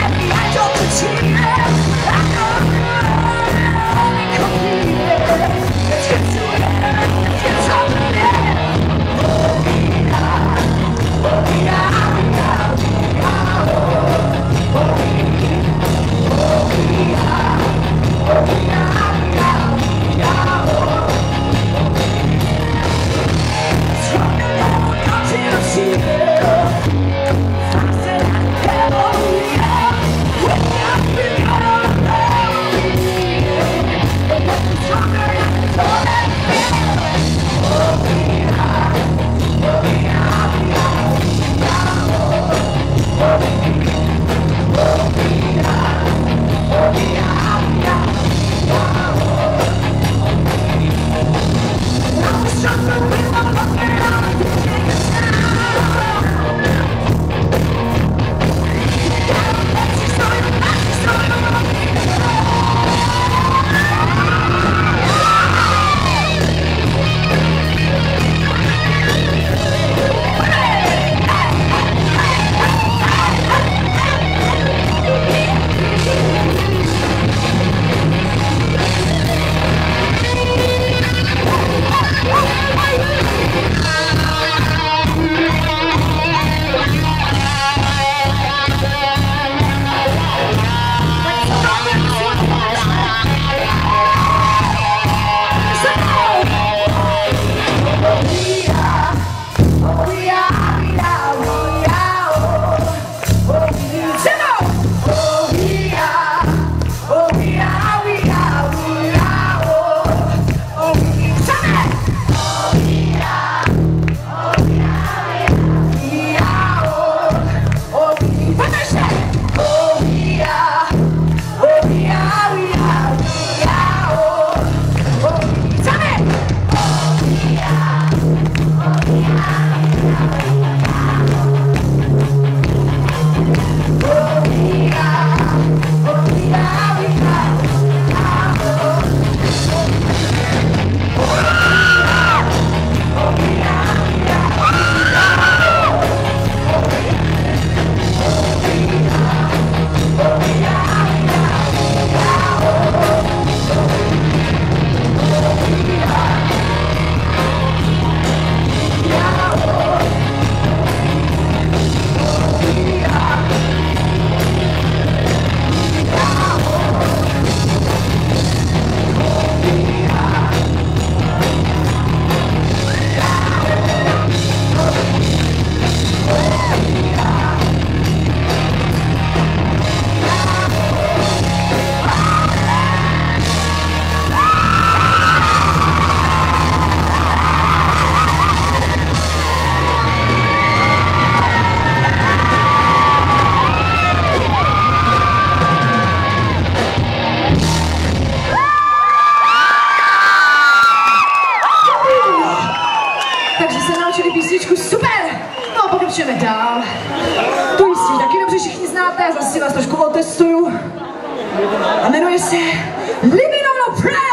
pokračujeme dál. Tu jistě taky dobře všichni znáte, zase vás trošku otestuju. A jmenuje se Living on a Prayer.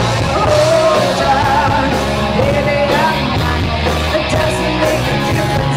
Doesn't make a difference.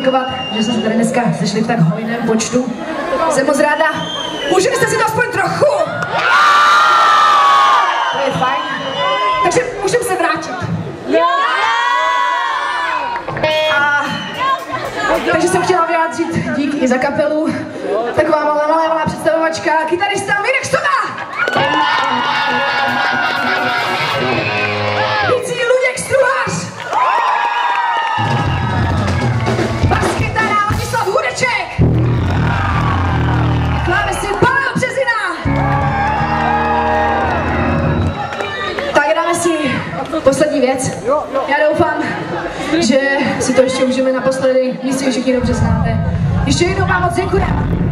poděkovat, že jsme se tady dneska sešli v tak hojném počtu. Jsem moc ráda. Užili jste si to aspoň trochu? To je fajn. Takže můžeme se vrátit. Takže jsem chtěla vyjádřit díky i za kapelu. Taková malá představovačka, kytarista Mirek Stoba! Bicí Luděk Struhář! Baskytara Ladislav Hudeček! Klávesy Pavel Březina! Tak dáme si poslední věc. Já doufám, že si to ještě užijeme naposledy, myslím, že všichni dobře znáte. Ještě jednou vám moc děkujeme.